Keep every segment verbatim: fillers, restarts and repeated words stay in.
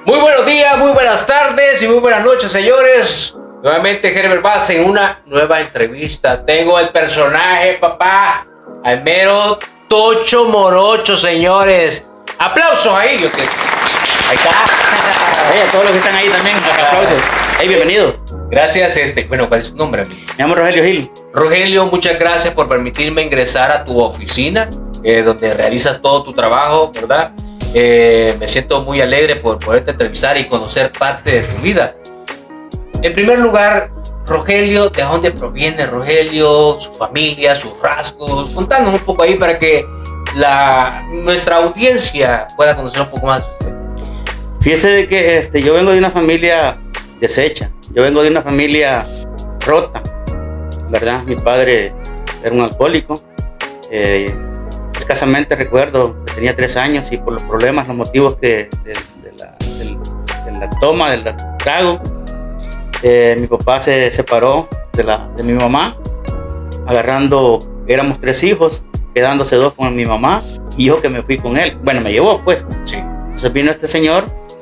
Muy buenos días, muy buenas tardes y muy buenas noches, señores. Nuevamente Herbert Vaz en una nueva entrevista. Tengo el personaje, papá, al mero Tocho Morocho, señores. Aplausos ahí. Yo que... Ahí está. Hey, a todos los que están ahí también, aplausos. Hey, bienvenido. Gracias, este. Bueno, ¿cuál es su nombre, amigo? Me llamo Rogelio Gil. Rogelio, muchas gracias por permitirme ingresar a tu oficina, eh, donde realizas todo tu trabajo, ¿verdad? Eh, me siento muy alegre por poderte entrevistar y conocer parte de tu vida. En primer lugar, Rogelio, ¿de dónde proviene Rogelio? Su familia, sus rasgos. Contanos un poco ahí para que la, nuestra audiencia pueda conocer un poco más de usted. Fíjese de que este, yo vengo de una familia deshecha. Yo vengo de una familia rota, ¿verdad? Mi padre era un alcohólico. Eh, escasamente recuerdo que tenía tres años y por los problemas, los motivos que de, de, la, de, de la toma, del trago, eh, mi papá se separó de, la, de mi mamá, agarrando, éramos tres hijos, quedándose dos con mi mamá y yo que me fui con él. Bueno, me llevó pues. Sí. Entonces vino este señor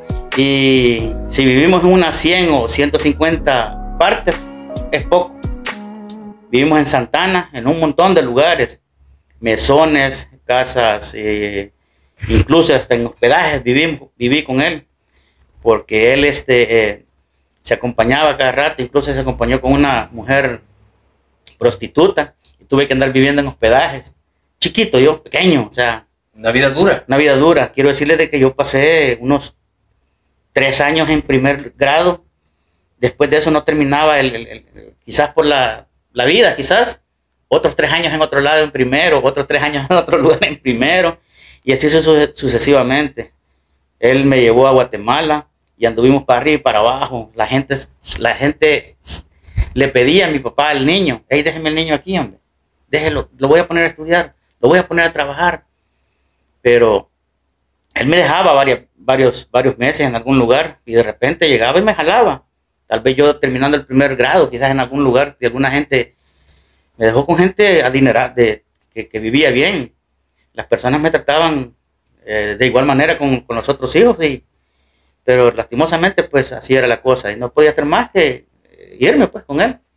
y si vivimos en unas cien o ciento cincuenta partes, es poco. Vivimos en Santana, en un montón de lugares, mesones, casas, eh, incluso hasta en hospedajes viví, viví con él, porque él este, eh, se acompañaba cada rato, incluso se acompañó con una mujer prostituta, y tuve que andar viviendo en hospedajes, chiquito yo, pequeño, o sea. Una vida dura. Una vida dura, quiero decirles de que yo pasé unos tres años en primer grado, después de eso no terminaba, el, el, el, quizás por la, la vida, quizás, otros tres años en otro lado en primero, otros tres años en otro lugar en primero, y así sucesivamente. Él me llevó a Guatemala y anduvimos para arriba y para abajo. La gente, la gente le pedía a mi papá al niño, hey, déjeme el niño aquí, hombre, déjelo, lo voy a poner a estudiar, lo voy a poner a trabajar. Pero él me dejaba varios, varios, varios meses en algún lugar y de repente llegaba y me jalaba. Tal vez yo terminando el primer grado, quizás en algún lugar de alguna gente. Me dejó con gente adinerada, de, que, que vivía bien. Las personas me trataban eh, de igual manera con, con los otros hijos, y, pero lastimosamente pues así era la cosa. Y no podía hacer más que irme pues con él.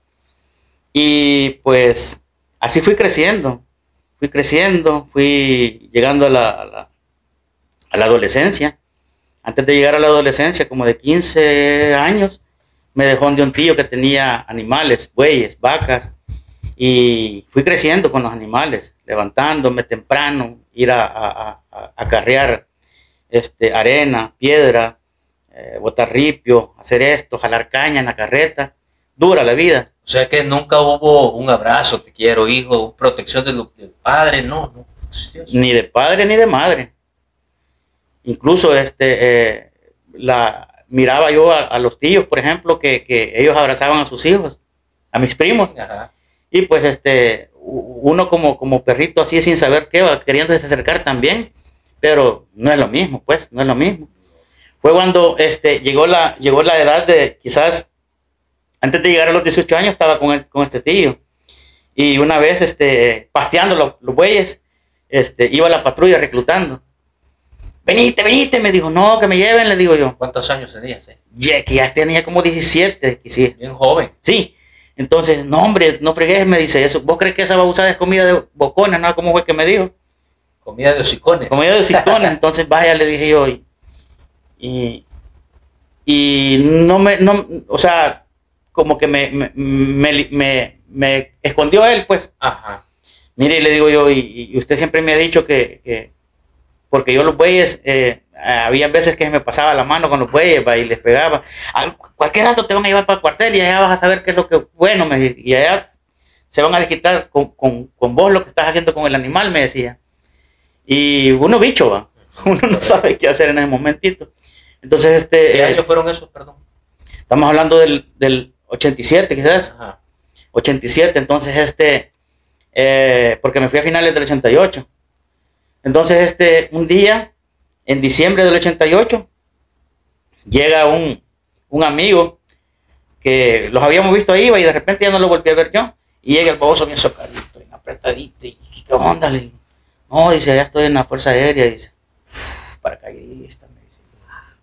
Y pues así fui creciendo. Fui creciendo, fui llegando a la, a la, a la adolescencia. Antes de llegar a la adolescencia, como de quince años, me dejó de un tío que tenía animales, bueyes, vacas. Y fui creciendo con los animales, levantándome temprano, ir a, a, a, a carrear este, arena, piedra, eh, botar ripio, hacer esto, jalar caña en la carreta. Dura la vida. O sea que nunca hubo un abrazo, te quiero, hijo, protección del, del padre, no, no existió. Ni de padre ni de madre. Incluso este, eh, la, miraba yo a, a los tíos, por ejemplo, que, que ellos abrazaban a sus hijos, a mis primos. Ajá. Y pues este, uno como, como perrito así sin saber qué va, queriéndose acercar también, pero no es lo mismo, pues, no es lo mismo. Fue cuando este, llegó, la, llegó la edad de, quizás, antes de llegar a los dieciocho años estaba con, el, con este tío. Y una vez, este, pasteando los, los bueyes, este, iba a la patrulla reclutando. Veniste, veniste, me dijo, no, que me lleven, le digo yo. ¿Cuántos años tenías? Eh? Ya, que ya tenía como diecisiete. Que sí. Bien joven. Sí. Entonces, no, hombre, no fregues, me dice eso. ¿Vos crees que esa babusada es comida de bocones? ¿No? ¿Cómo fue que me dijo? Comida de hocicones. Comida de hocicones. Entonces, vaya, le dije yo. Y, y, y no me, no, o sea, como que me, me, me, me, me escondió él, pues. Ajá. Mire, le digo yo, y, y usted siempre me ha dicho que, que porque yo los bueyes, eh, había veces que me pasaba la mano con los bueyes, va, y les pegaba. A cualquier rato te van a llevar para el cuartel y allá vas a saber qué es lo que bueno, me, y allá se van a desquitar con, con, con vos lo que estás haciendo con el animal, me decía. Y uno bicho, va, uno no sabe qué hacer en ese momentito. Entonces, este... ¿Qué eh, años fueron esos, perdón? Estamos hablando del, del ochenta y siete, quizás. Ajá. ochenta y siete, entonces este... Eh, porque me fui a finales del ochenta y ocho. Entonces, este, un día, en diciembre del ochenta y ocho, llega un, un amigo que los habíamos visto ahí, y de repente ya no lo volví a ver yo. Y llega el baboso bien socadito, bien apretadito. Y ¿qué onda? Le digo, no, dice, allá estoy en la Fuerza Aérea. Dice, paracaidista, me dice,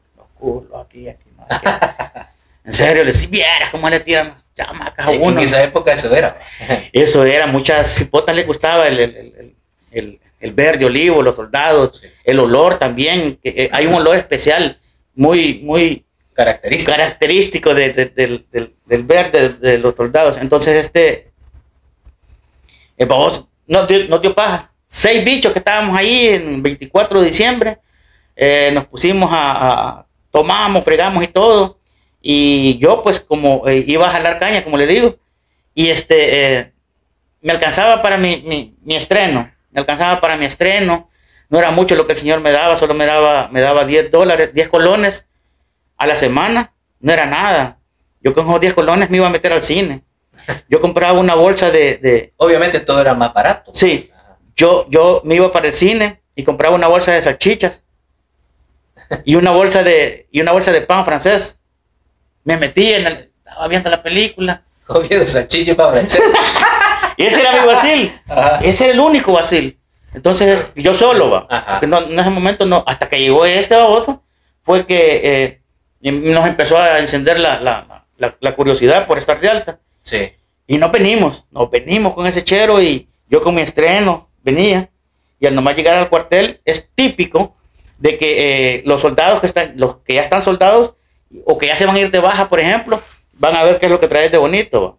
culo, aquí, aquí, no, aquí. En serio, le decía, vieras cómo le tiran chamacas a uno. En esa época eso era. Eso era, muchas cipotas les gustaba el, el, el, el, el verde olivo, los soldados, sí. El olor también, que, eh, hay un olor especial, muy, muy característico, característico de, de, de, de, del verde de, de los soldados. Entonces, este, el baboso nos dio, nos dio paja. Seis bichos que estábamos ahí en veinticuatro de diciembre, eh, nos pusimos a, a tomamos, fregamos y todo. Y yo, pues, como eh, iba a jalar caña, como le digo, y este, eh, me alcanzaba para mi, mi, mi estreno, me alcanzaba para mi estreno, no era mucho lo que el señor me daba, solo me daba, me daba diez dólares, diez colones a la semana, no era nada. Yo con esos diez colones me iba a meter al cine. Yo compraba una bolsa de... de Obviamente todo era más barato. Sí, yo, yo me iba para el cine y compraba una bolsa de salchichas y una bolsa de, y una bolsa de pan francés. Me metí en el... Estaba viendo la película. Comiendo salchichas para francés. Y ese era mi vacil. Ajá. Ese era el único vacil. Entonces, yo solo, va. Porque no, en ese momento, no, hasta que llegó este baboso, fue que eh, nos empezó a encender la, la, la, la curiosidad por estar de alta. Sí. Y nos venimos, nos venimos con ese chero y yo con mi estreno venía. Y al nomás llegar al cuartel, es típico de que eh, los soldados que están, los que ya están soldados, o que ya se van a ir de baja, por ejemplo, van a ver qué es lo que traes de bonito, ¿va?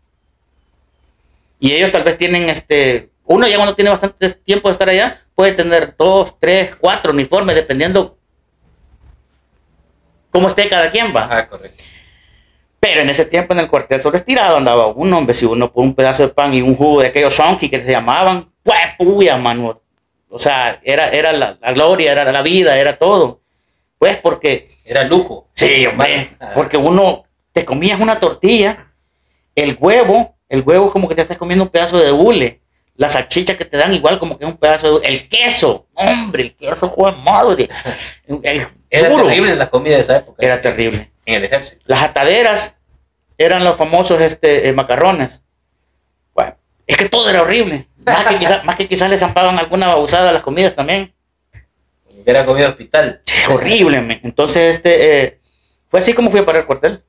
Y ellos tal vez tienen, este, uno ya cuando tiene bastante tiempo de estar allá, puede tener dos, tres, cuatro uniformes, dependiendo cómo esté cada quien, va. Ah, correcto. Pero en ese tiempo en el cuartel solo estirado andaba uno, hombre, si uno por un pedazo de pan y un jugo de aquellos sonky que se llamaban, pues puya, mano. O sea, era, era la, la gloria, era la vida, era todo. Pues porque... Era lujo. Sí, hombre, porque uno te comías una tortilla, el huevo, el huevo como que te estás comiendo un pedazo de hule, la salchicha que te dan igual como que es un pedazo de hule, el queso, hombre, el queso, joder, madre. El era duro. Terrible la comida de esa época. Era terrible. En el ejército. Las ataderas eran los famosos este, eh, macarrones. Bueno, es que todo era horrible. Más que quizás más que quizás le zampaban alguna babusada a las comidas también. Era comida de hospital. Sí, horrible, man. Entonces, este, eh, fue así como fui a parar el cuartel.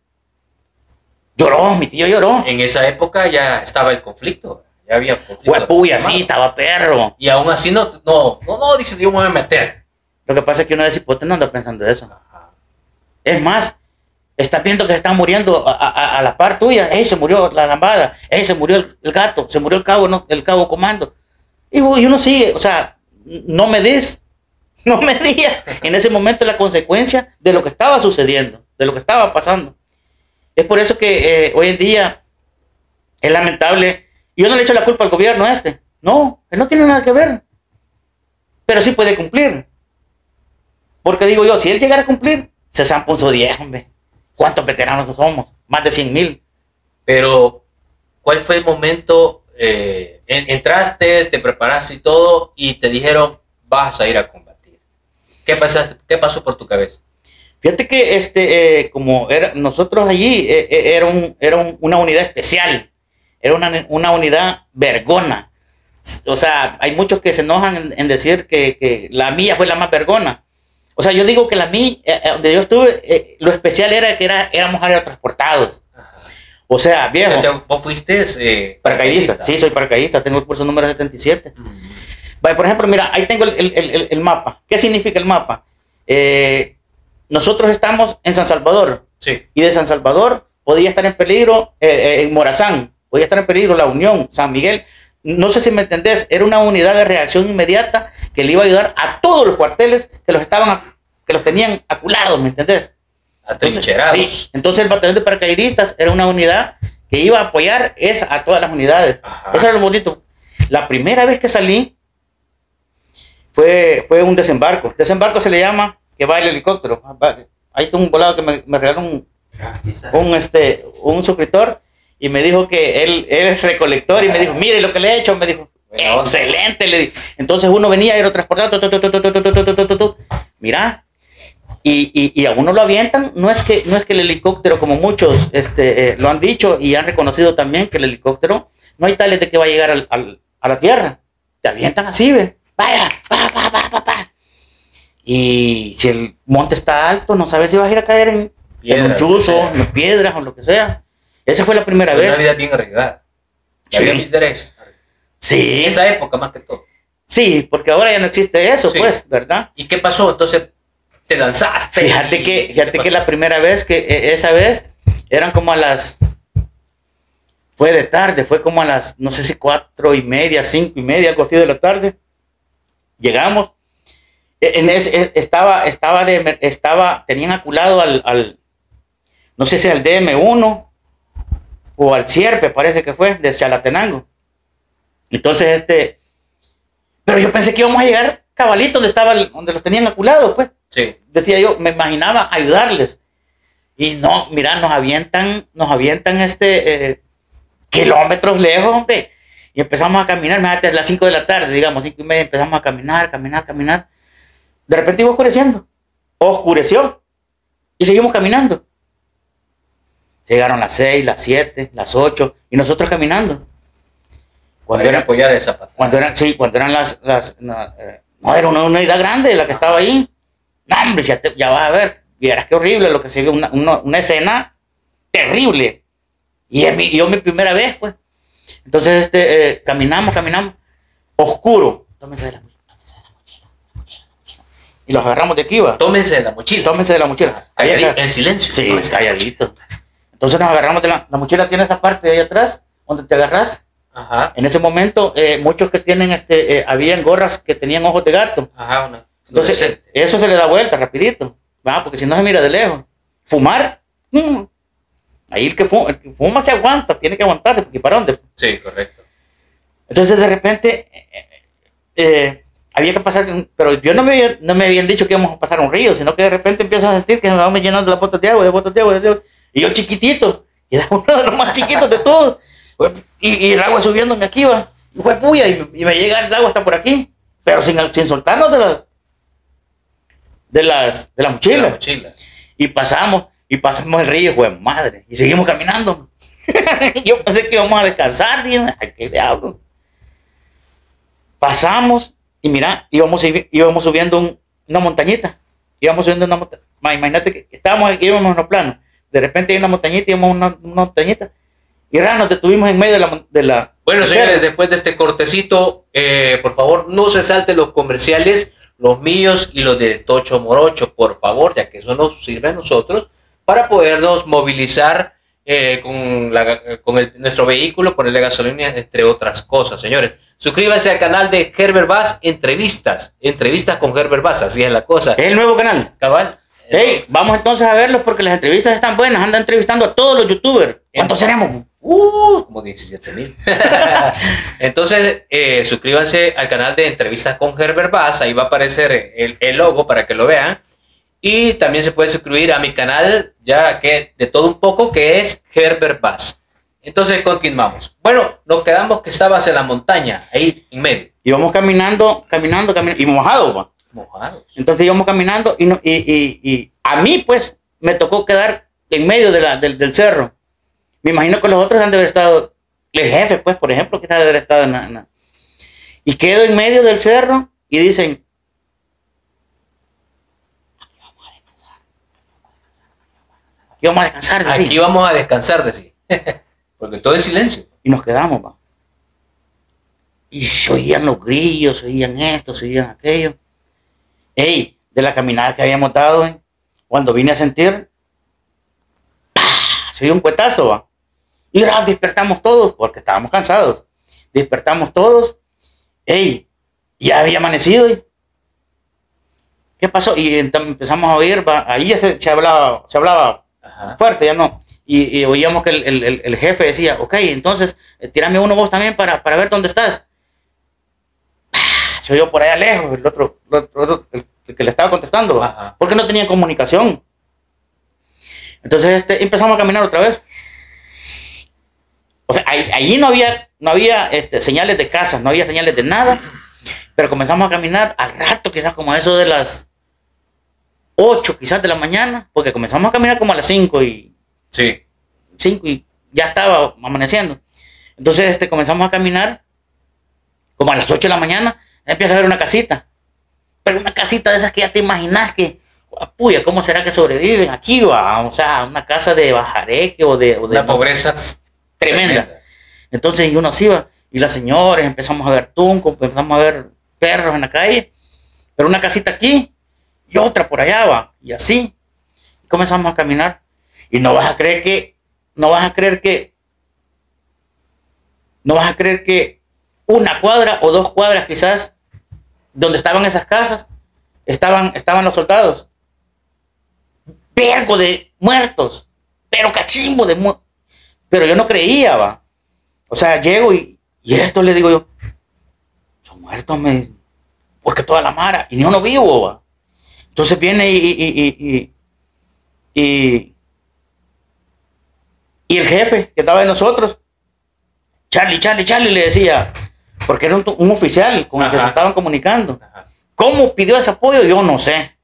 Lloró, mi tío lloró. En esa época ya estaba el conflicto. Ya había conflicto. Huepuya, sí, estaba perro. Y aún así no, no, no, no, dices, yo me voy a meter. Lo que pasa es que uno de cipote no anda pensando eso. Ajá. Es más, estás viendo que se están muriendo a, a, a la par tuya. Ey, se murió la lambada. Ey, se murió el, el gato. Se murió el cabo, no, el cabo comando. Y, y uno sigue, o sea, no me des. No me digas en ese momento la consecuencia de lo que estaba sucediendo, de lo que estaba pasando. Es por eso que eh, hoy en día es lamentable. Y yo no le echo la culpa al gobierno este. No, él no tiene nada que ver. Pero sí puede cumplir. Porque digo yo, si él llegara a cumplir, se zampa un diez, hombre. ¿Cuántos veteranos somos? Más de cien mil. Pero, ¿cuál fue el momento? Eh, entraste, te preparaste y todo, y te dijeron, vas a ir a combatir. ¿Qué pasaste? ¿Qué pasó por tu cabeza? Fíjate que este, eh, como era, nosotros allí eh, eh, era, un, era un, una unidad especial, era una, una unidad vergona. O sea, hay muchos que se enojan en, en decir que, que la mía fue la más vergona. O sea, yo digo que la mía, eh, donde yo estuve, eh, lo especial era que era, éramos aerotransportados. Ajá. O sea, viejo. O sea, ¿vos fuiste eh, paracaidista? Paracaidista. Sí, soy paracaidista, tengo el curso número setenta y siete. Uh-huh. Vale, por ejemplo, mira, ahí tengo el, el, el, el mapa. ¿Qué significa el mapa? Eh, nosotros estamos en San Salvador. Sí. Y de San Salvador podía estar en peligro eh, eh, en Morazán, podía estar en peligro La Unión, San Miguel. No sé si me entendés, era una unidad de reacción inmediata que le iba a ayudar a todos los cuarteles que los estaban, que los tenían aculados, ¿me entendés? Atrincherados. Entonces, sí, entonces el batallón de paracaidistas era una unidad que iba a apoyar esa, a todas las unidades. Ajá. Eso era lo bonito. La primera vez que salí fue, fue un desembarco. Desembarco se le llama que va el helicóptero. Ahí tengo un volado que me, me regaló un, un, este, un suscriptor y me dijo que él, él es recolector y me dijo, mire lo que le he hecho. Me dijo, excelente. Le dije. Entonces uno venía aerotransportado, mira, y, y, y a uno lo avientan. No es que, no es que el helicóptero, como muchos este, eh, lo han dicho y han reconocido también, que el helicóptero no hay tales de que va a llegar al, al, a la tierra. Te avientan así, ve. Vaya, pa, pa, pa, pa, pa. Y si el monte está alto, no sabes si vas a ir a caer en, piedra, en un chuzo, en piedras o lo que sea. Esa fue la primera Pero vez. Una vida bien arriesgada. Sí. Había interés. Sí. En esa época más que todo. Sí, porque ahora ya no existe eso, sí. Pues, ¿verdad? ¿Y qué pasó? Entonces, te lanzaste. Fíjate y... que, fíjate que la primera vez, que esa vez, eran como a las... Fue de tarde, fue como a las, no sé si cuatro y media, cinco y media, algo así de la tarde. Llegamos. En ese, estaba, estaba, de, estaba, tenían aculado al, al, no sé si al D M uno o al Sierpe, parece que fue, de Chalatenango. Entonces, este, pero yo pensé que íbamos a llegar cabalito donde estaba, el, donde los tenían aculados, pues. Sí. Decía yo, me imaginaba ayudarles. Y no, mira, nos avientan, nos avientan este, eh, kilómetros lejos, hombre. Y empezamos a caminar, fíjate, a las cinco de la tarde, digamos, cinco y media, empezamos a caminar, caminar, caminar. De repente iba oscureciendo. Oscureció. Y seguimos caminando. Llegaron las seis, las siete, las ocho. Y nosotros caminando. Cuando eran apoyar esa pata. Cuando eran, sí, cuando eran las. las no, eh, no, era una unidad grande la que estaba ahí. No, hombre, ya, te, ya vas a ver. Vieras qué horrible lo que se vio. Una, una, una escena terrible. Y es mi, yo mi primera vez, pues. Entonces, este, eh, caminamos, caminamos. Oscuro. Tómense de la mochila. Y los agarramos de aquí, va. Tómense de la mochila. Tómense de la mochila. Calladito, en silencio. Sí, calladito. Entonces nos agarramos de la, la mochila, tiene esa parte de ahí atrás, donde te agarras. Ajá. En ese momento, eh, muchos que tienen, este, eh, habían gorras que tenían ojos de gato. Ajá, una. Entonces, eh, eso se le da vuelta rapidito, ¿va? Porque si no se mira de lejos. Fumar, mm, ahí el que, fuma, el que fuma se aguanta, tiene que aguantarse, porque ¿para dónde? Sí, correcto. Entonces, de repente, eh, eh, había que pasar, pero yo no me, había, no me habían dicho que íbamos a pasar un río, sino que de repente empiezo a sentir que me van llenando las botas de agua, de botas de agua, de agua. Y yo chiquitito, y era uno de los más chiquitos de todos. Y, y el agua subiéndome aquí, va. Y fue puya, y, y me llega el agua hasta por aquí, pero sin, sin soltarnos de las de las de la mochila. De la mochila. Y pasamos, y pasamos el río, fue madre, y seguimos caminando. Yo pensé que íbamos a descansar, dije, ay, qué diablo. Pasamos, y mira, íbamos, íbamos subiendo un, una montañita. Íbamos subiendo una montañita. Imagínate que estábamos aquí, íbamos en los planos. De repente hay una montañita, íbamos una, una montañita. Y raro, nos detuvimos en medio de la... De la bueno, señores, después de este cortecito, eh, por favor, no se salten los comerciales, los míos y los de Tocho Morocho, por favor, ya que eso nos sirve a nosotros para podernos movilizar eh, con, la, con el, nuestro vehículo, ponerle gasolina, entre otras cosas, señores. Suscríbanse al canal de Herbert Bass Entrevistas. Entrevistas con Herbert Bass, así es la cosa. Es el nuevo canal. Cabal. Hey, vamos entonces a verlos porque las entrevistas están buenas. Anda entrevistando a todos los youtubers. ¿Cuántos seremos? Uh, como diecisiete mil. Entonces, eh, suscríbanse al canal de Entrevistas con Herbert Bass. Ahí va a aparecer el, el logo para que lo vean. Y también se puede suscribir a mi canal, ya que de todo un poco, que es Herbert Bass. Entonces continuamos. Bueno, nos quedamos que estabas en la montaña, ahí en medio. Íbamos caminando, caminando, caminando, y mojados, va. Mojados. Entonces íbamos caminando y, no, y, y, y a mí, pues, me tocó quedar en medio de la, del, del cerro. Me imagino que los otros han de haber estado, el jefe, pues, por ejemplo, que han de haber estado en la, en la... Y quedo en medio del cerro y dicen, aquí vamos a descansar. Aquí vamos a descansar. Aquí vamos a descansar, decir. Porque todo es silencio. Y nos quedamos, va. Y se oían los grillos, se oían esto, se oían aquello. Ey, de la caminada que habíamos dado, ¿eh? Cuando vine a sentir, ¡pah! Se oía un cuetazo, va. Y ahora despertamos todos, porque estábamos cansados. Despertamos todos. Ey, ya había amanecido. ¿eh? ¿Qué pasó? Y entonces empezamos a oír, va. Ahí ya se, se hablaba, se hablaba Ajá. fuerte, ya no. Y, y oíamos que el, el, el jefe decía, ok, entonces, eh, tírame uno vos también para, para ver dónde estás. Se oyó por allá lejos, el otro, el otro el, el que le estaba contestando, Ajá. porque no tenía comunicación. Entonces este, empezamos a caminar otra vez. O sea, ahí, allí no había, no había este, señales de casas, no había señales de nada, pero comenzamos a caminar al rato, quizás como eso de las ocho, quizás de la mañana, porque comenzamos a caminar como a las cinco y... Sí. cinco y ya estaba amaneciendo. Entonces este, comenzamos a caminar como a las ocho de la mañana. Empieza a ver una casita. pero una casita de esas que ya te imaginas que, puya, ¿cómo será que sobreviven aquí, va? O sea, una casa de bajareque o de... O de una pobreza tremenda. tremenda. Entonces, y uno así va, y las señores, empezamos a ver tuncos, empezamos a ver perros en la calle, pero una casita aquí y otra por allá va, y así. Y comenzamos a caminar. Y no vas a creer que, no vas a creer que, no vas a creer que una cuadra o dos cuadras quizás, donde estaban esas casas, estaban, estaban los soldados. Vergo de muertos, pero cachimbo de muertos. Pero yo no creía, va. O sea, llego y, y esto le digo yo, son muertos, me, porque toda la mara, y ni uno vivo, va. Entonces viene y, y, y, y, y, y el jefe que estaba de nosotros, Charlie, Charlie, Charlie, le decía, porque era un, un oficial con el que se estaban comunicando. Ajá. ¿Cómo pidió ese apoyo? Yo no sé.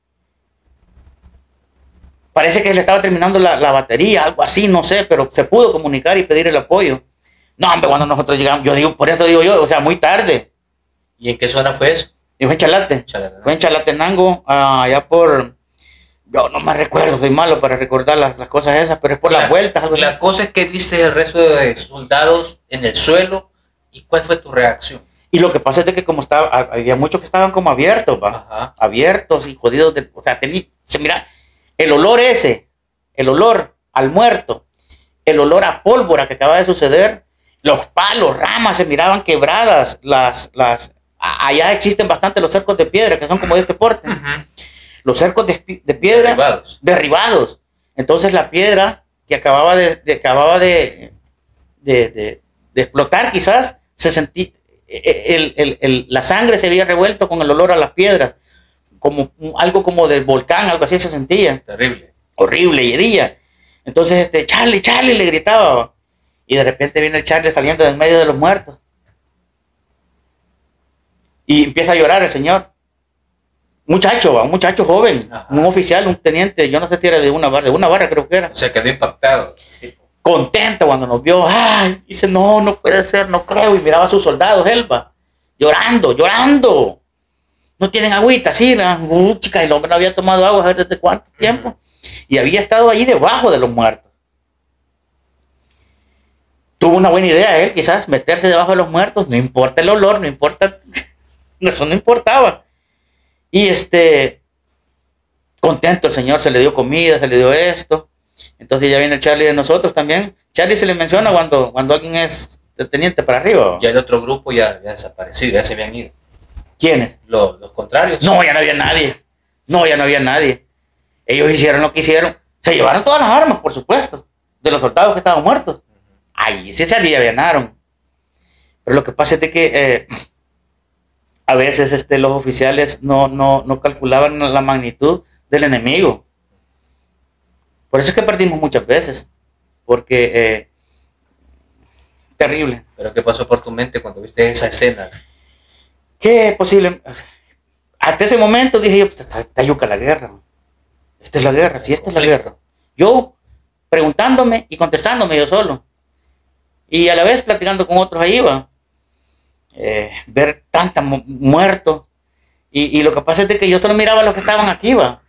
Parece que le estaba terminando la, la batería, algo así, no sé, pero se pudo comunicar y pedir el apoyo. No, hombre, cuando nosotros llegamos, yo digo, por eso digo yo, o sea, muy tarde. ¿Y en qué zona fue eso? Y fue en Chalate. Chalatenango. Fue en Chalatenango, uh, allá por, yo no me recuerdo, soy malo para recordar las, las cosas esas, pero es por la, las vueltas. Algo la así. cosa es que viste el resto de soldados en el suelo, ¿y cuál fue tu reacción? Y lo que pasa es de que como estaba, había muchos que estaban como abiertos, va, Ajá. abiertos y jodidos, de, o sea, tenía, se mira, el olor ese, el olor al muerto, el olor a pólvora que acaba de suceder, los palos, ramas se miraban quebradas, las, las, allá existen bastante los cercos de piedra que son como de este porte, uh-huh. los cercos de, de piedra derribados. derribados, entonces la piedra que acababa de, de acababa de, de, de, de explotar quizás, se sentía, el, el, el, la sangre se había revuelto con el olor a las piedras, como algo como del volcán, algo así se sentía. Terrible. Horrible, y hedía. Entonces, este, Charlie, Charlie, le gritaba. Y de repente viene el Charlie saliendo del medio de los muertos. Y empieza a llorar el señor. Muchacho, un muchacho joven, Ajá. un oficial, un teniente, yo no sé si era de una barra, de una barra creo que era. O sea, quedó impactado. Contento cuando nos vio. Ay, dice, no, no puede ser, no creo. Y miraba a sus soldados, Elba, llorando, llorando. No tienen agüita, sí, la uh, chica, el hombre no había tomado agua, a ver desde cuánto tiempo. Uh-huh. Y había estado allí debajo de los muertos. Tuvo una buena idea él, quizás, meterse debajo de los muertos, no importa el olor, no importa, eso no importaba. Y este, contento el señor, se le dio comida, se le dio esto. Entonces ya viene el Charlie de nosotros también. Charlie se le menciona cuando, cuando alguien es teniente para arriba. Ya el otro grupo ya, ya desaparecido, ya se habían ido. ¿Quiénes? Los, los contrarios. No, ya no había nadie. No, ya no había nadie. Ellos hicieron lo que hicieron. Se llevaron todas las armas, por supuesto, de los soldados que estaban muertos. Ahí sí se alivianaron. Pero lo que pasa es de que eh, a veces este, los oficiales no, no, no calculaban la magnitud del enemigo. Por eso es que perdimos muchas veces. Porque eh, terrible. ¿Pero qué pasó por tu mente cuando viste esa escena? ¿Qué posible? Hasta ese momento dije yo, está, está yuca la guerra. Esta es la guerra, sí, esta es la guerra. Yo preguntándome y contestándome yo solo. Y a la vez platicando con otros ahí, va. Eh, ver tantos mu muertos. Y, y lo que pasa es de que yo solo miraba a los que estaban aquí, va.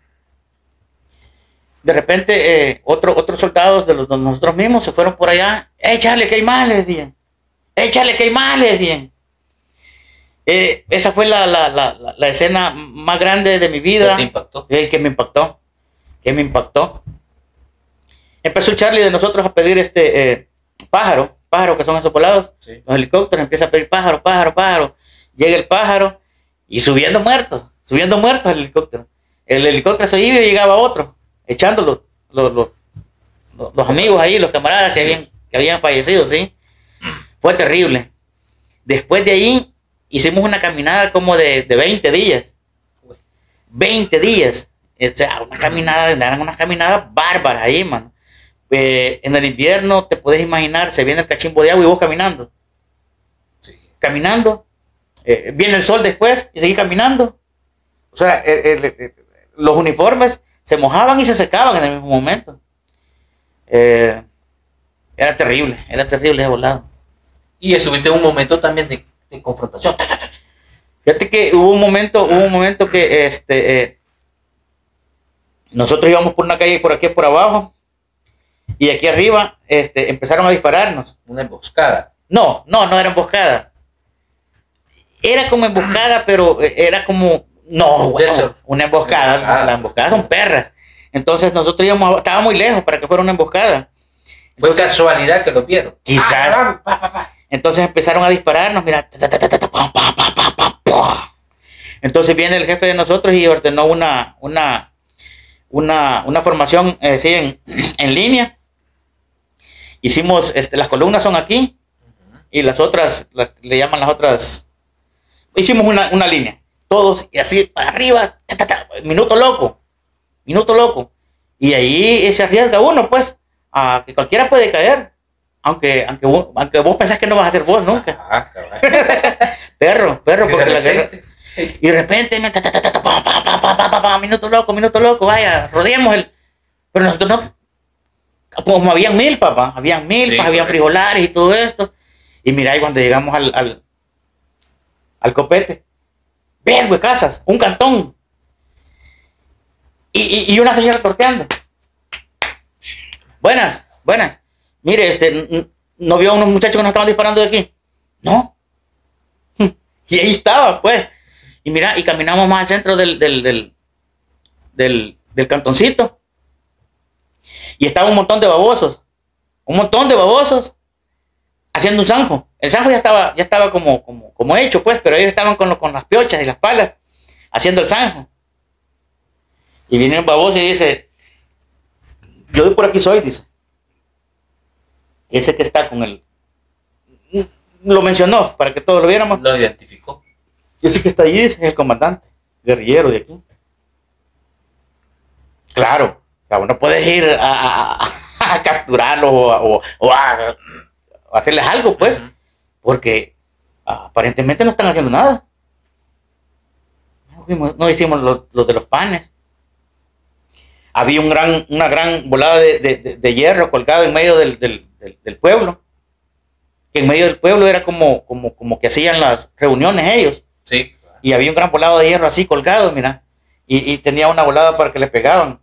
De repente, eh, otro, otros soldados de los de nosotros mismos se fueron por allá. ¡Eh, Charlie, que hay más! Les decían. ¡Eh, Charlie, que hay más! Les decían. Eh, esa fue la, la, la, la escena más grande de mi vida. ¿Qué te impactó? Eh, que me impactó. Que me impactó. Empezó el Charlie de nosotros a pedir este eh, pájaro. Pájaro, que son esos volados. Sí. Los helicópteros. Empieza a pedir pájaro, pájaro, pájaro. Llega el pájaro y subiendo muertos. Subiendo muertos el helicóptero. El helicóptero se iba y llegaba otro. Echando los, los, los, los, los amigos ahí, los camaradas que habían, que habían fallecido, ¿sí? Fue terrible. Después de ahí hicimos una caminada como de, de veinte días. veinte días. O sea, una caminada, eran unas caminadas bárbaras ahí, mano. Eh, en el invierno, te puedes imaginar, se viene el cachimbo de agua y vos caminando. Sí. Caminando. Eh, viene el sol después y seguís caminando. O sea, el, el, el, los uniformes se mojaban y se secaban en el mismo momento. Eh, era terrible, era terrible ese volado. Y estuviste en un momento también de, de confrontación. Fíjate que hubo un momento, hubo un momento que este, eh, nosotros íbamos por una calle por aquí por abajo y aquí arriba este, empezaron a dispararnos. Una emboscada. No, no, no era emboscada. Era como emboscada, pero era como, no, bueno, una emboscada. emboscada. Las emboscadas son perras. Entonces nosotros íbamos, estaba muy lejos para que fuera una emboscada. Fue casualidad que lo vieron. Quizás. Ah, pa, pa, pa. Entonces empezaron a dispararnos, mira. Entonces viene el jefe de nosotros y ordenó una, una, una, una formación eh, sí, en, en línea. Hicimos, este, las columnas son aquí y las otras, la, le llaman las otras. Hicimos una, una línea, todos y así para arriba, ta, ta, ta, minuto loco, minuto loco. Y ahí se arriesga uno, pues, a que cualquiera puede caer. Aunque, aunque, vos, aunque vos pensás que no vas a ser vos nunca. Ah, perro, perro, porque la guerra. Y de repente, ta, ta, ta, ta, pa, pa, pa, pa, pa, pa, minuto loco, minuto loco, vaya, rodeemos el. Pero nosotros no. Como habían mil, papá, habían mil, sí, habían frijolares y todo esto. Y mira, y cuando llegamos al, al, al copete, vergo de casas, un cantón. Y, y, y una señora torteando. Buenas, buenas. Mire, este, ¿no vio a unos muchachos que nos estaban disparando de aquí? No. Y ahí estaba, pues. Y mira, y caminamos más al centro del, del, del, del, del cantoncito. Y estaba un montón de babosos. Un montón de babosos haciendo un zanjo. El zanjo ya estaba, ya estaba como, como, como hecho, pues, pero ellos estaban con, lo, con las piochas y las palas haciendo el zanjo. Y viene un baboso y dice, yo de por aquí soy, dice. Ese que está con el... Lo mencionó para que todos lo viéramos. Lo identificó. Ese que está ahí es el comandante, guerrillero de aquí. Claro, no puedes ir a, a, a capturarlo o, o, o a, a hacerles algo, pues, uh-huh. Porque aparentemente no están haciendo nada. No, fuimos, no hicimos lo, lo de los panes. Había un gran, una gran volada de, de, de, de hierro colgado en medio del, del, del, del pueblo. Que en medio del pueblo era como, como, como que hacían las reuniones ellos. Sí. Y había un gran volado de hierro así colgado, mira. Y, y tenía una volada para que le pegaban.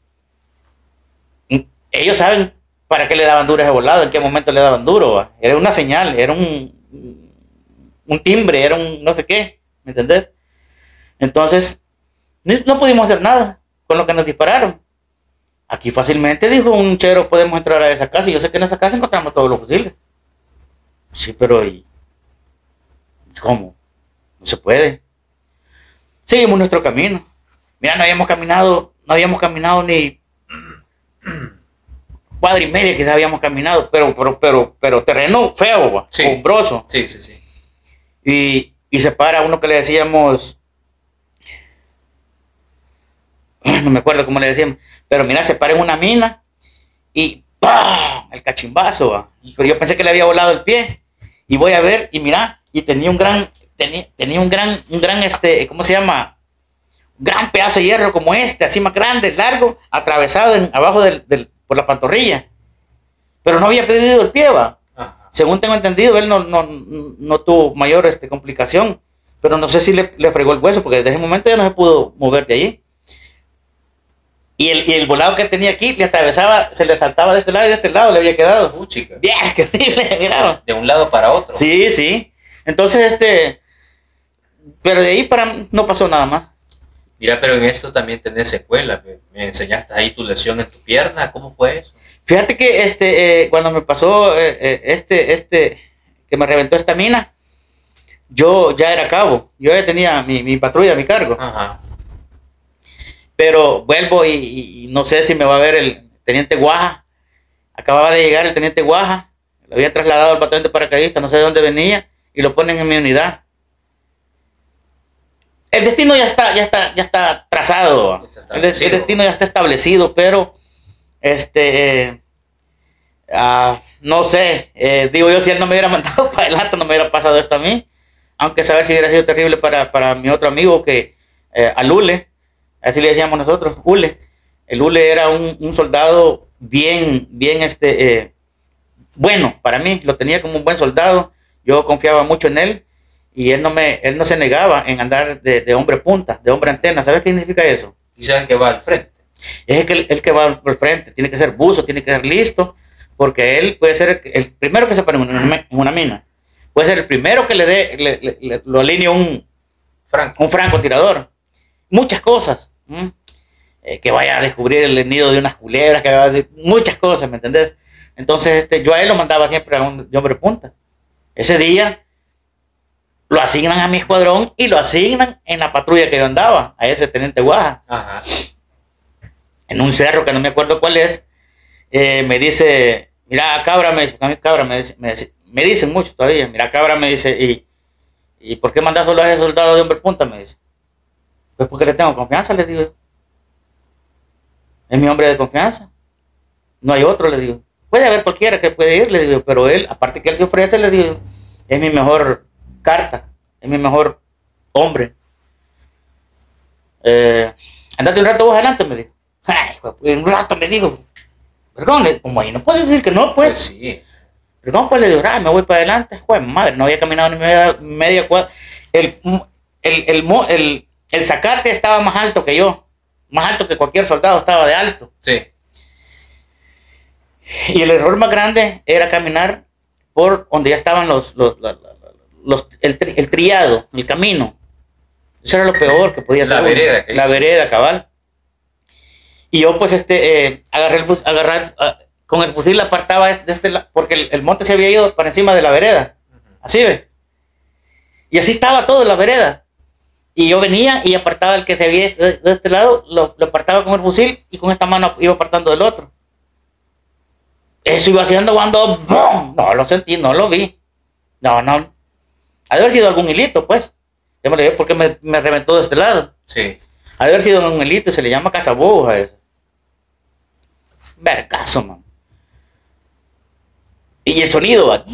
Ellos saben para qué le daban duro ese volado, en qué momento le daban duro. ¿Va? Era una señal, era un, un timbre, era un no sé qué, ¿me entendés? Entonces, no pudimos hacer nada con lo que nos dispararon. Aquí fácilmente, dijo un chero, podemos entrar a esa casa. Y yo sé que en esa casa encontramos todos los fusiles. Sí, pero ¿y cómo? No se puede. Seguimos nuestro camino. Mira, no habíamos caminado, no habíamos caminado ni cuadra y media, quizás habíamos caminado, pero, pero, pero, pero terreno feo, sí. Hombroso. Sí, sí, sí. Y, y se para uno que le decíamos, no me acuerdo cómo le decíamos, pero mira, se para en una mina y ¡pam! El cachimbazo, ¿va? Pero yo pensé que le había volado el pie. Y voy a ver, y mira, y tenía un gran, tenía, tenía un gran, un gran, este, ¿cómo se llama? Un gran pedazo de hierro como este, así más grande, largo, atravesado en, abajo del, del, por la pantorrilla. Pero no había perdido el pie, va. Ajá. Según tengo entendido, él no, no, no tuvo mayor este, complicación. Pero no sé si le, le fregó el hueso, porque desde ese momento ya no se pudo mover de ahí. Y el, y el volado que tenía aquí le atravesaba, se le saltaba de este lado y de este lado le había quedado. Uh, chica. Bien, qué horrible, mira. De un lado para otro. Sí, sí. Entonces, este, pero de ahí para no pasó nada más. Mira, pero en esto también tenés secuelas. Me, me enseñaste ahí tu lesión en tu pierna. ¿Cómo fue eso? Fíjate que este, eh, cuando me pasó eh, eh, este, este, que me reventó esta mina, yo ya era cabo. Yo ya tenía mi, mi patrulla a mi cargo. Ajá. Pero vuelvo y, y no sé si me va a ver el teniente Guaja. Acababa de llegar el teniente Guaja. Lo había trasladado al batallón de paracaidistas, no sé de dónde venía, y lo ponen en mi unidad. El destino ya está, ya está, ya está trazado. Está el, el destino ya está establecido, pero este, eh, uh, no sé. Eh, digo yo, si él no me hubiera mandado para adelante, no me hubiera pasado esto a mí. Aunque saber si hubiera sido terrible para, para mi otro amigo, que eh, al Ule. Así le decíamos nosotros, Ule. El Ule era un, un soldado bien, bien, este, eh, bueno, para mí, lo tenía como un buen soldado. Yo confiaba mucho en él y él no, me, él no se negaba en andar de, de hombre punta, de hombre antena. ¿Sabes qué significa eso? Quizás el que va al frente. Es el que, el que va al frente, tiene que ser buzo, tiene que ser listo, porque él puede ser el, el primero que se pone en una, en una mina, puede ser el primero que le dé, le, le, le, lo alinee un, franco. un francotirador. Muchas cosas. ¿Mm? Eh, que vaya a descubrir el nido de unas culebras, que vaya a decir muchas cosas, ¿me entendés? Entonces este, yo a él lo mandaba siempre a un de hombre punta. Ese día lo asignan a mi escuadrón y lo asignan en la patrulla que yo andaba, a ese teniente Guaja. Ajá. En un cerro que no me acuerdo cuál es, eh, me dice, mira, Cabra, me dice, a mí Cabra me, me, me dicen mucho todavía, mira, Cabra me dice, ¿y, y por qué mandas solo a ese soldado de hombre punta? Me dice, pues porque le tengo confianza, le digo. Es mi hombre de confianza. No hay otro, le digo. Puede haber cualquiera que puede ir, le digo, pero él, aparte que él se ofrece, le digo, es mi mejor carta, es mi mejor hombre. Eh, andate un rato vos adelante, me dijo. Ay, un rato me digo, perdón, como ahí no puedes decir que no, pues. Pues sí. Perdón, pues le digo, ah, me voy para adelante. Joder, madre, no había caminado ni media, media cuadra. El, el, el, el, el zacate estaba más alto que yo, más alto que cualquier soldado, estaba de alto. Sí. Y el error más grande era caminar por donde ya estaban los, los, los, los el, tri, el triado, el camino. Eso era lo peor que podía la ser. Vereda, La hizo? vereda, cabal. Y yo pues este, eh, agarré el fusil, agarrar, uh, con el fusil apartaba de este lado, porque el, el monte se había ido para encima de la vereda. Uh-huh. Así ve. Y así estaba todo en la vereda. Y yo venía y apartaba el que se había de, de este lado, lo, lo apartaba con el fusil y con esta mano iba apartando del otro. Eso iba haciendo cuando ¡bum! No lo sentí, no lo vi. No, no. Ha de haber sido algún hilito, pues. Yo me lo dije porque me, me reventó de este lado. Sí. Ha de haber sido un hilito y se le llama cazabobos a eso. Vergazo, man. Y el sonido va.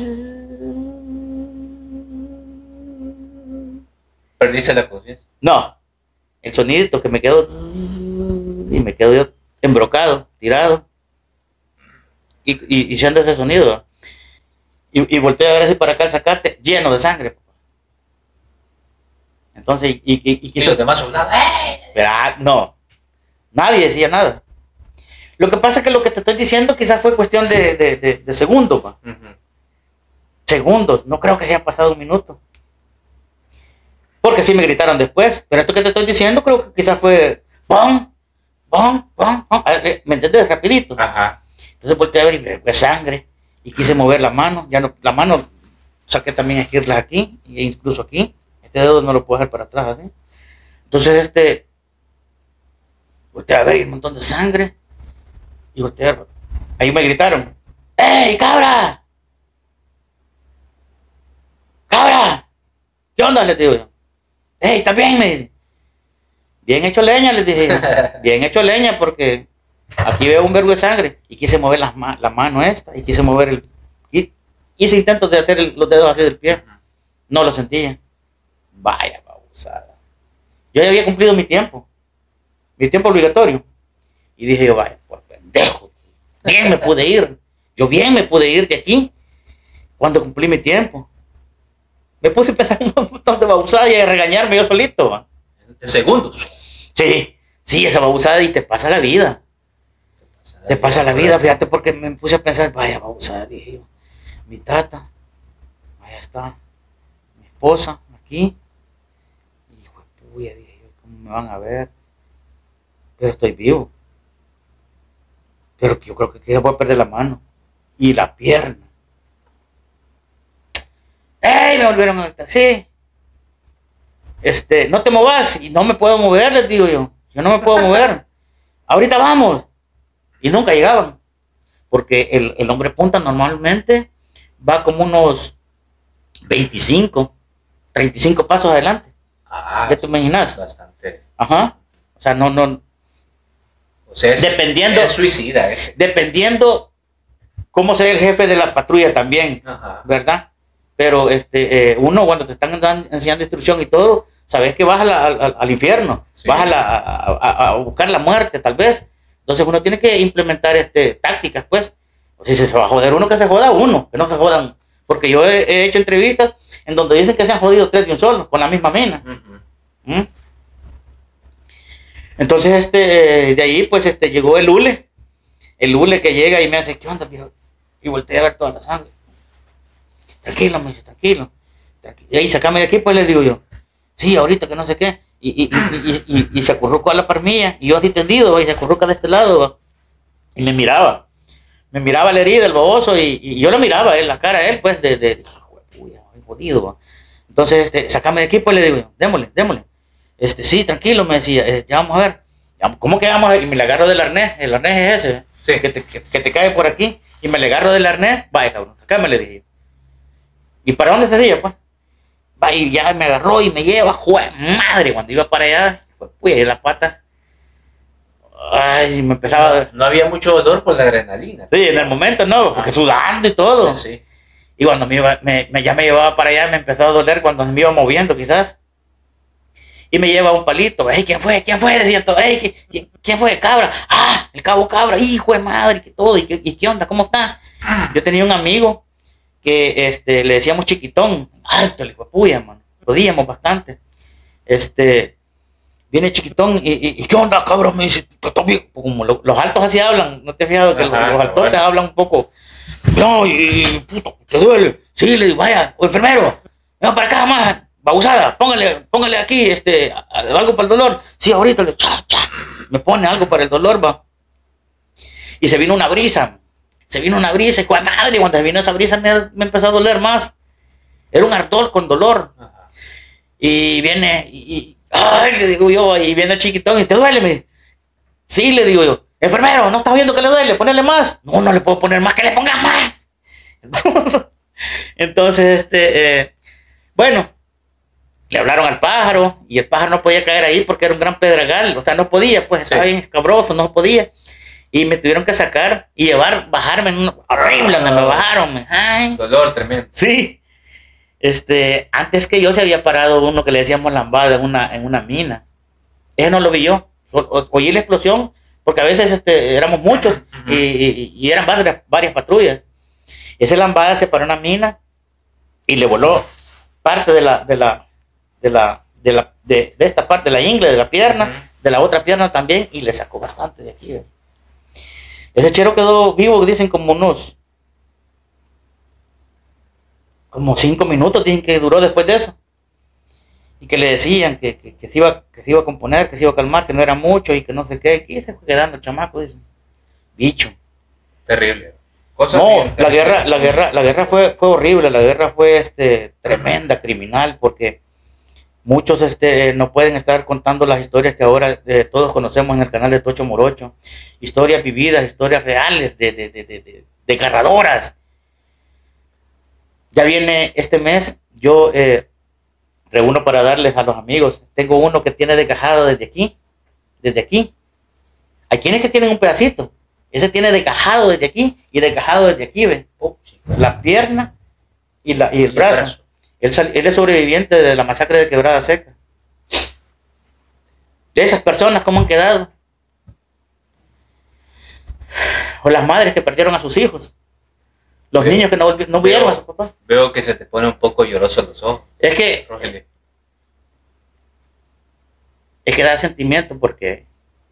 ¿Perdiste la conciencia? No. El sonidito que me quedó. Y me quedo yo embrocado, tirado. Y, y, y siendo ese sonido. Y, y volteé a ver así para acá el zacate, lleno de sangre. Entonces, y, y, y, y, y los demás soldados. ¡Eh! No. Nadie decía nada. Lo que pasa es que lo que te estoy diciendo quizás fue cuestión de, de, de, de segundos. Uh-huh. Segundos. No creo que haya pasado un minuto. Porque sí me gritaron después. Pero esto que te estoy diciendo creo que quizás fue ¡pum! ¡pum! ¡pum! ¡pum! ¿Me entendés? Rapidito. Ajá. Entonces volteé a ver y me fue sangre. Y quise mover la mano. Ya no, la mano saqué también esquirlas aquí. E incluso aquí. Este dedo no lo puedo hacer para atrás así. Entonces este... volteé a ver y un montón de sangre. Y volteé a ver. Ahí me gritaron. ¡Ey, cabra! ¡Cabra! ¿Qué onda? Les digo yo. ¡Ey, está bien! Me dice. Bien hecho leña, les dije. Bien hecho leña porque aquí veo un verbo de sangre. Y quise mover la, la mano esta. Y quise mover el... Y hice intentos de hacer el, los dedos así del pie. No lo sentía. Vaya babosada. Yo ya había cumplido mi tiempo. Mi tiempo obligatorio. Y dije yo, vaya, por pendejo. Bien me pude ir. Yo bien me pude ir de aquí. Cuando cumplí mi tiempo. Me puse a pensar un montón de babosadas y a regañarme yo solito. ¿Va? En segundos. Sí, sí, esa babosada y te pasa la vida. Te pasa la, te vida, pasa la vida, fíjate, porque me puse a pensar, vaya babosada, dije yo. Mi tata, allá está. Mi esposa, aquí. Hijo de puya, dije yo, ¿cómo me van a ver? Pero estoy vivo. Pero yo creo que ya voy a perder la mano. Y la pierna. ¡Ey! Me volvieron a gritar. Sí. Este, no te movas. Y no me puedo mover, les digo yo. Yo no me puedo mover. Ahorita vamos. Y nunca llegaban. Porque el, el hombre punta normalmente va como unos veinticinco, treinta y cinco pasos adelante. Ah, ¿ya te imaginas? Bastante. Ajá. O sea, no, no. O sea, es, dependiendo, es suicida ese. Dependiendo cómo sea el jefe de la patrulla también. Ajá. ¿Verdad? Pero este, eh, uno cuando te están dando, enseñando instrucción y todo, sabes que vas a la, a, al infierno, sí. vas a, la, a, a, a buscar la muerte tal vez. Entonces uno tiene que implementar este, tácticas, pues. O si se va a joder uno, que se joda uno, que no se jodan. Porque yo he, he hecho entrevistas en donde dicen que se han jodido tres de un solo, con la misma mina. Uh-huh. ¿Mm? Entonces, este, de ahí, pues, este, llegó el hule. El hule que llega y me hace, ¿qué onda, viejo? Y volteé a ver toda la sangre. Tranquilo, me dice, tranquilo. tranquilo. Y ahí, sacame de aquí, pues, le digo yo. Sí, ahorita que no sé qué. Y, y, y, y, y, y se acurrucó a la par mía, y yo así tendido, y se acurruca de este lado, ¿va? Y me miraba. Me miraba la herida, el baboso, y, y yo lo miraba, él, la cara a él, pues, de, de, de uy, jodido, ¿va? Entonces, este, sacame de aquí, pues, le digo yo, démosle, démosle. Este, sí, tranquilo, me decía, eh, ya vamos a ver. ¿Cómo que vamos a ver? Y me le agarro del arnés, el arnés es ese, sí. que, te, que, que te cae por aquí, y me le agarro del arnés, vaya, cabrón, sacame, le dije. ¿Y para dónde se iba, pues? Va, y ya me agarró y me lleva, ¡jue madre! Cuando iba para allá, pues, la pata. Ay, me empezaba. No, no había mucho dolor por la adrenalina. Sí, en el momento no, porque sudando y todo. Sí, sí. Y cuando me, iba, me, me ya me llevaba para allá, me empezaba a doler cuando me iba moviendo, quizás. Y me lleva un palito. ¡Ey, quién fue! ¿Quién fue? Decía todo. ¡Ey, ¿quién, quién fue? El Cabra. ¡Ah! El Cabo Cabra. ¡Hijo de madre! Que todo. ¿Y qué, ¿Y qué onda? ¿Cómo está? Yo tenía un amigo que este, le decíamos Chiquitón. Alto, el hijo de puya, man. Podíamos bastante. Este. Viene Chiquitón y, y, y ¿qué onda, cabrón? Me dice, como lo, los altos así hablan, ¿no te has fijado que Ajá, los, los altos te hablan un poco? No, y, y puto, ¿te duele? Sí, le digo, vaya, o enfermero, ven para acá, más, babusada, póngale, póngale aquí, este, algo para el dolor. Sí, ahorita le, cha, cha, me pone algo para el dolor, va. Y se vino una brisa, se vino una brisa, y cuál madre, cuando se vino esa brisa me, me empezó a doler más. Era un ardor con dolor. Ajá. Y viene, y, ay, le digo yo, y viene el Chiquitón, ¿y te duele? Me dice, sí, le digo yo, enfermero, ¿no estás viendo que le duele? Ponele más. No, no le puedo poner más, que le pongas más. Entonces, este, eh, bueno, le hablaron al pájaro, y el pájaro no podía caer ahí porque era un gran pedregal, o sea, no podía, pues estaba sí. bien escabroso, no podía. Y me tuvieron que sacar y llevar, bajarme en una horrible, donde me bajaron. Ay. Dolor tremendo. Sí. Este, antes que yo se había parado uno que le decíamos lambada en una, en una mina. Ese no lo vi yo. O, o, oí la explosión, porque a veces este, éramos muchos y, y, y eran varias, varias patrullas. Ese lambada se paró en una mina y le voló parte de la, de la, de la, de la, de, de esta parte de la ingle, de la pierna, uh-huh. de la otra pierna también, y le sacó bastante de aquí. ¿eh? Ese chero quedó vivo, dicen, como unos como cinco minutos, dicen que duró después de eso. Y que le decían que, que, que, se iba, que se iba a componer, que se iba a calmar, que no era mucho y que no sé qué. Y se fue quedando el chamaco, dicen. Dicho. Terrible. Cosas no, bien, la guerra, la guerra, la guerra fue, fue horrible, la guerra fue este, tremenda, criminal, porque muchos este, no pueden estar contando las historias que ahora eh, todos conocemos en el canal de Tocho Morocho. Historias vividas, historias reales, de, de, de, de, de, de garradoras. Ya viene este mes, yo eh, reúno para darles a los amigos. Tengo uno que tiene desgajado desde aquí, desde aquí. Hay quienes que tienen un pedacito. Ese tiene desgajado desde aquí y desgajado desde aquí, ¿ve? Oh, sí. La pierna y, la, y el y brazo. El brazo. Él, sal, él es sobreviviente de la masacre de Quebrada Seca. De esas personas, ¿cómo han quedado? O las madres que perdieron a sus hijos. Los veo, niños que no, no vieron a su papá. Veo que se te pone un poco lloroso los ojos. Es que... Rogelio. Es que da sentimiento porque...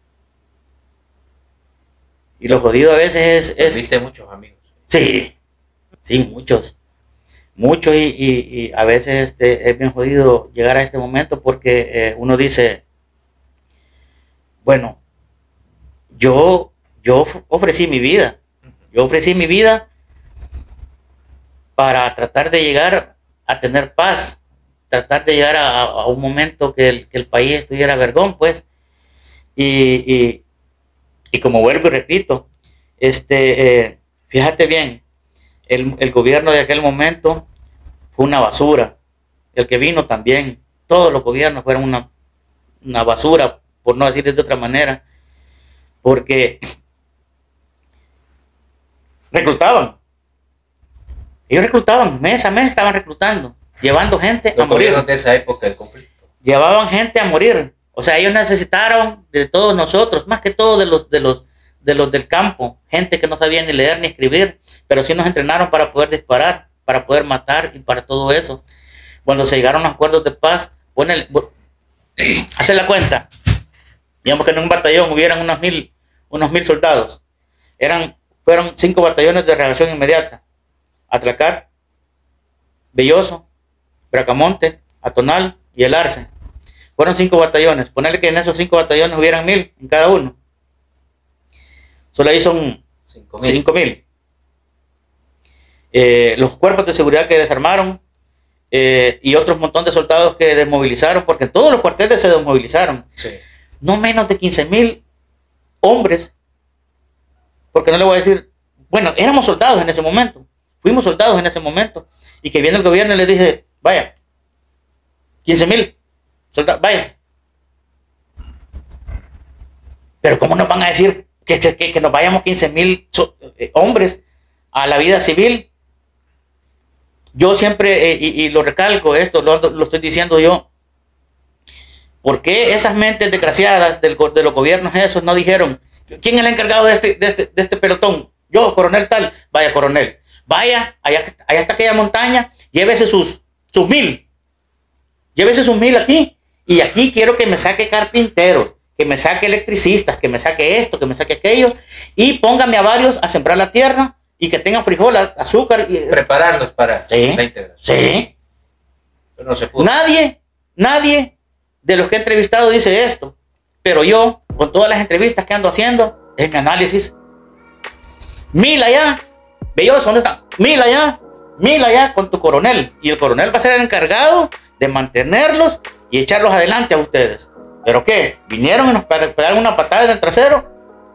Y lo jodido a veces es... es ¿Viste muchos amigos? Sí. Sí, muchos. Muchos y, y, y a veces este, es bien jodido llegar a este momento porque eh, uno dice... Bueno, yo, yo ofrecí mi vida. Yo ofrecí mi vida... para tratar de llegar a tener paz, tratar de llegar a, a un momento que el, que el país estuviera vergón, pues, y, y, y como vuelvo y repito, este, eh, fíjate bien, el, el gobierno de aquel momento fue una basura, el que vino también, todos los gobiernos fueron una, una basura, por no decir de otra manera, porque reclutaban. Ellos reclutaban, mes a mes estaban reclutando, llevando gente Los a morir. De esa época del conflicto. Llevaban gente a morir. O sea, ellos necesitaron de todos nosotros, más que todo de los, de los, de los del campo, gente que no sabía ni leer ni escribir, pero sí nos entrenaron para poder disparar, para poder matar y para todo eso. Cuando se llegaron los acuerdos de paz, ponele, hacer la cuenta. Digamos que en un batallón hubieran unos mil, unos mil soldados. Eran, fueron cinco batallones de reacción inmediata. Atlacat, Belloso, Bracamonte, Atonal y El Arce. Fueron cinco batallones. Ponerle que en esos cinco batallones hubieran mil en cada uno. Solo ahí son cinco mil. Eh, los cuerpos de seguridad que desarmaron eh, y otros montón de soldados que desmovilizaron, porque todos los cuarteles se desmovilizaron. Sí. No menos de quince mil hombres, porque no le voy a decir, bueno, éramos soldados en ese momento, fuimos soldados en ese momento, y que viene el gobierno y le dije, vaya, quince mil soldados, váyanse. Pero ¿cómo nos van a decir que, que, que nos vayamos quince mil so, eh, hombres a la vida civil? Yo siempre, eh, y, y lo recalco, esto lo, lo estoy diciendo yo, ¿por qué esas mentes desgraciadas del, de los gobiernos esos no dijeron, ¿quién es el encargado de este, de este, de este pelotón? Yo, coronel tal, vaya coronel, vaya, allá, allá está aquella montaña, llévese sus, sus mil, llévese sus mil aquí, y aquí quiero que me saque carpinteros, que me saque electricistas, que me saque esto, que me saque aquello, y póngame a varios a sembrar la tierra, y que tengan frijol, azúcar. Y, prepararlos para ¿sí? la integración. Sí. Pero no se pudo. Nadie, nadie de los que he entrevistado dice esto. Pero yo, con todas las entrevistas que ando haciendo, en mi análisis, mil allá, Belloso, ¿dónde está? Mil allá, mil allá con tu coronel. Y el coronel va a ser el encargado de mantenerlos y echarlos adelante a ustedes. ¿Pero qué? ¿Vinieron y nos pegaron una patada en el trasero?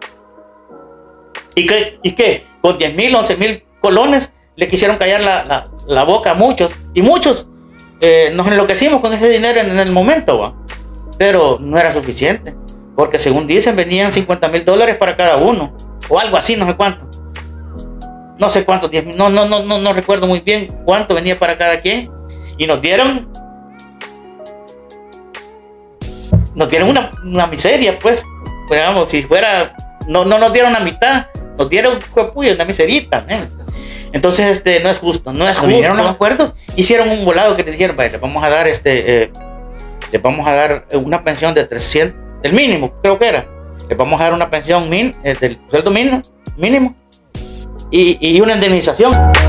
¿Y qué? ¿Y qué? Con diez mil, once mil colones le quisieron callar la, la, la boca a muchos. Y muchos eh, nos enloquecimos con ese dinero en, en el momento, ¿va? Pero no era suficiente. Porque según dicen, venían cincuenta mil dólares para cada uno. O algo así, no sé cuánto. No sé cuánto, diez mil, no, no, no, no, no recuerdo muy bien cuánto venía para cada quien. Y nos dieron... Nos dieron una, una miseria, pues. Pues vamos, si fuera... No, no nos dieron la mitad. Nos dieron una miserita, ¿eh? Entonces este no es justo, no es justo. Vinieron los acuerdos, hicieron un volado que le dijeron, vale, le vamos a dar este, eh, le vamos a dar una pensión de trescientos, el mínimo, creo que era, le vamos a dar una pensión min, eh, del sueldo mínimo, mínimo y, y una indemnización.